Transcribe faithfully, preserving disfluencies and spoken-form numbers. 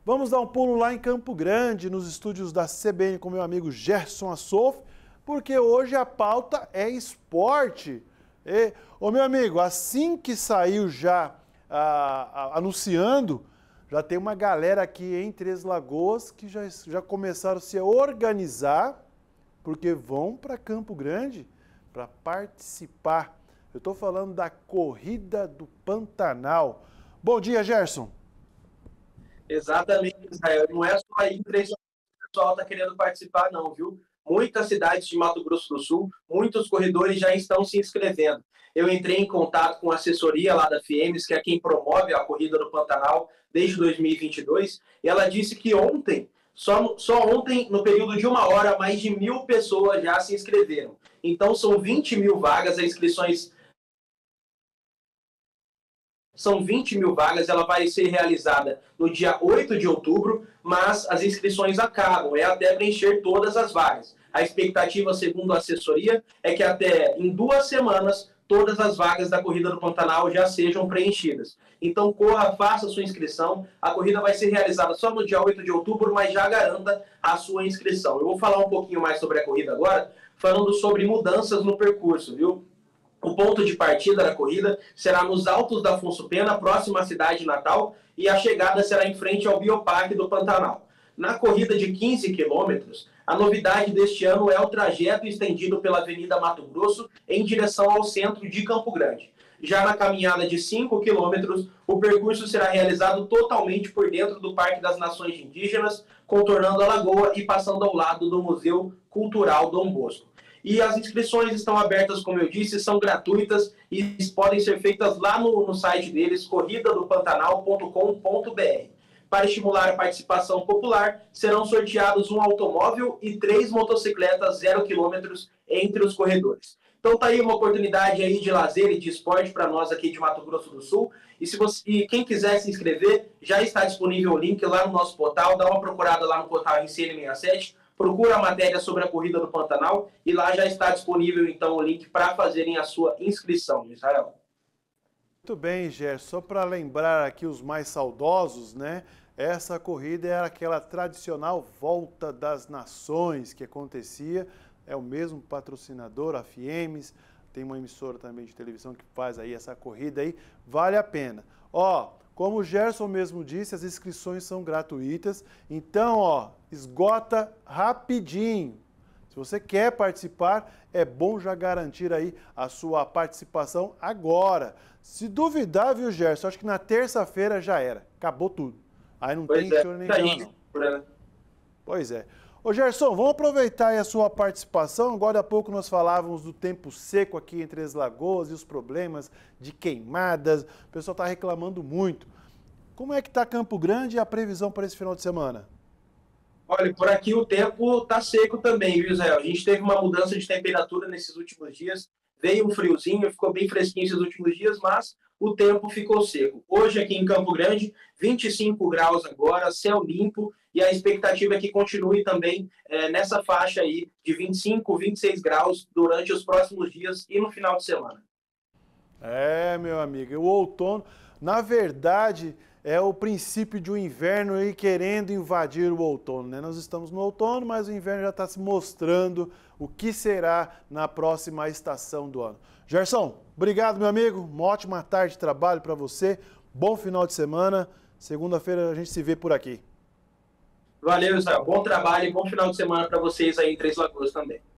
Vamos dar um pulo lá em Campo Grande, nos estúdios da C B N com meu amigo Gerson Assoff, porque hoje a pauta é esporte. E, ô meu amigo, assim que saiu já ah, ah, anunciando, já tem uma galera aqui em Três Lagoas que já, já começaram a se organizar, porque vão para Campo Grande para participar. Eu estou falando da Corrida do Pantanal. Bom dia, Gerson. Exatamente, Israel. Não é só aí que o pessoal está querendo participar, não, viu? Muitas cidades de Mato Grosso do Sul, muitos corredores já estão se inscrevendo. Eu entrei em contato com a assessoria lá da Fiemes, que é quem promove a Corrida do Pantanal desde dois mil e vinte e dois, e ela disse que ontem, só, só ontem, no período de uma hora, mais de mil pessoas já se inscreveram. Então, são vinte mil vagas, as inscrições São vinte mil vagas, ela vai ser realizada no dia oito de outubro, mas as inscrições acabam, é até preencher todas as vagas. A expectativa, segundo a assessoria, é que até em duas semanas todas as vagas da Corrida do Pantanal já sejam preenchidas. Então, corra, faça a sua inscrição. A corrida vai ser realizada só no dia oito de outubro, mas já garanta a sua inscrição. Eu vou falar um pouquinho mais sobre a corrida agora, falando sobre mudanças no percurso, viu? O ponto de partida da corrida será nos Altos da Afonso Pena, próxima à cidade de Natal, e a chegada será em frente ao Bioparque do Pantanal. Na corrida de quinze quilômetros, a novidade deste ano é o trajeto estendido pela Avenida Mato Grosso em direção ao centro de Campo Grande. Já na caminhada de cinco quilômetros, o percurso será realizado totalmente por dentro do Parque das Nações Indígenas, contornando a lagoa e passando ao lado do Museu Cultural Dom Bosco. E as inscrições estão abertas, como eu disse, são gratuitas e podem ser feitas lá no, no site deles, corrida do pantanal ponto com ponto br. Para estimular a participação popular, serão sorteados um automóvel e três motocicletas zero quilômetros entre os corredores. Então tá aí uma oportunidade aí de lazer e de esporte para nós aqui de Mato Grosso do Sul. E, se você, e quem quiser se inscrever, já está disponível o link lá no nosso portal. Dá uma procurada lá no portal R C N sessenta e sete. Procura a matéria sobre a Corrida do Pantanal e lá já está disponível, então, o link para fazerem a sua inscrição, Israel. Muito bem, Gerson. Só para lembrar aqui os mais saudosos, né? Essa corrida era aquela tradicional Volta das Nações que acontecia. É o mesmo patrocinador, a Fiemes. Tem uma emissora também de televisão que faz aí essa corrida aí. Vale a pena. Ó, como o Gerson mesmo disse, as inscrições são gratuitas. Então, ó, esgota rapidinho. Se você quer participar, é bom já garantir aí a sua participação agora. Se duvidar, viu, Gerson? Acho que na terça-feira já era. Acabou tudo. Aí não pois tem é, choro nem cama, não. É. Pois é. Ô Gerson, vamos aproveitar aí a sua participação. Agora há pouco nós falávamos do tempo seco aqui em Três Lagoas e os problemas de queimadas. O pessoal está reclamando muito. Como é que está Campo Grande e a previsão para esse final de semana? Olha, por aqui o tempo está seco também, viu, Zé? A gente teve uma mudança de temperatura nesses últimos dias. Veio um friozinho, ficou bem fresquinho esses últimos dias, mas o tempo ficou seco. Hoje aqui em Campo Grande, vinte e cinco graus agora, céu limpo, e a expectativa é que continue também é, nessa faixa aí de vinte e cinco, vinte e seis graus durante os próximos dias e no final de semana. É, meu amigo, o outono, na verdade, é o princípio de um inverno aí querendo invadir o outono, né? Nós estamos no outono, mas o inverno já está se mostrando o que será na próxima estação do ano. Gerson, obrigado, meu amigo. Uma ótima tarde de trabalho para você. Bom final de semana. Segunda-feira a gente se vê por aqui. Valeu, Israel. Bom trabalho e bom final de semana para vocês aí em Três Lagoas também.